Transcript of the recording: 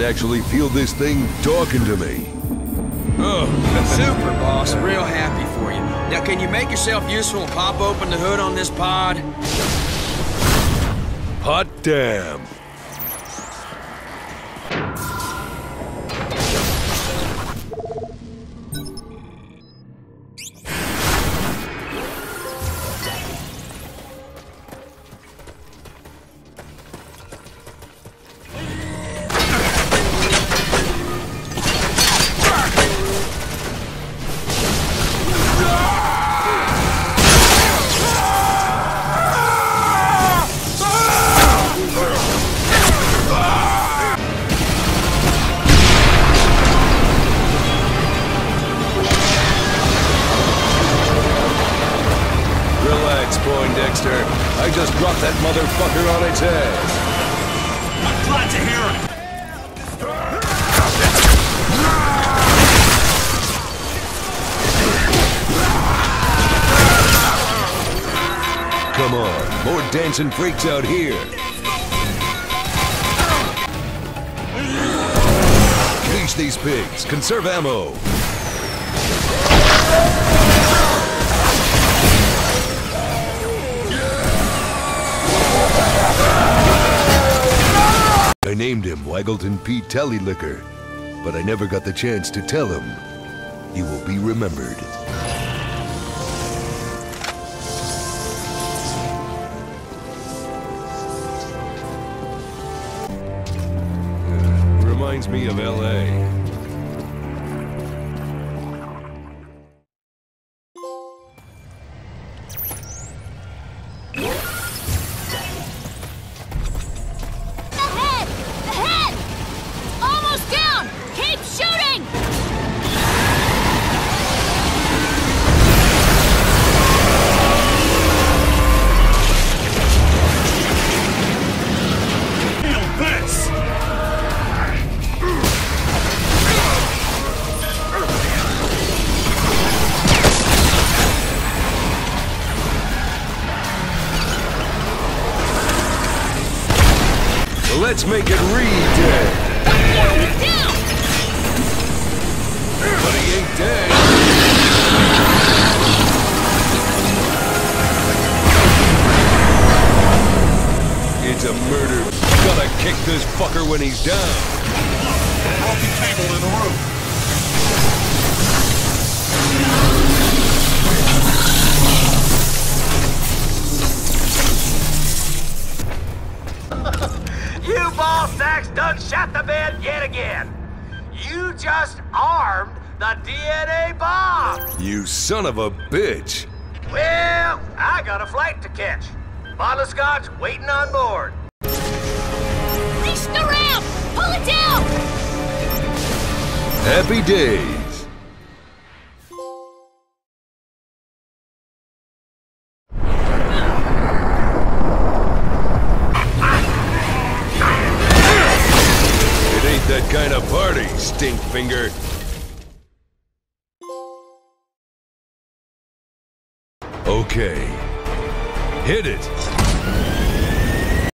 actually feel this thing talking to me. Oh, super, boss. Real happy for you. Now, can you make yourself useful and pop open the hood on this pod? Hot damn. Poindexter. I just dropped that motherfucker on its head. I'm glad to hear it. Come on, more dancing freaks out here. Leash these pigs, conserve ammo. I named him Waggleton P. Tallylicker, but I never got the chance to tell him. He will be remembered. Reminds me of L.A. Let's make it read dead. Yeah, he's down! But he ain't dead. It's a murder. Gotta kick this fucker when he's down. Broken cable in the roof. You ball sacks done shot the bed yet again. You just armed the DNA bomb. You son of a bitch. Well, I got a flight to catch. Bottle of scotch waiting on board. Reach the ramp! Pull it down! Happy days. That kind of party, stink finger. Okay. Hit it.